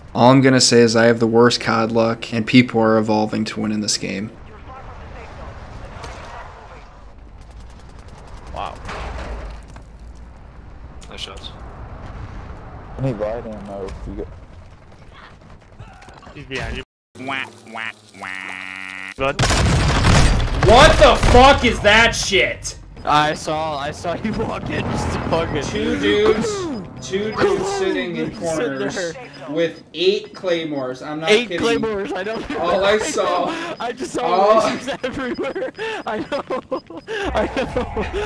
All I'm gonna say is I have the worst COD luck, and people are evolving to win in this game. Wow. Nice shots. I need light ammo if you get. He's behind you. Good. What the fuck is that shit? I saw you walk in just to fucking. Two dudes sitting in corners with 8 claymores. I'm not kidding. 8 claymores, I know. All I saw. I just saw lasers everywhere. I know.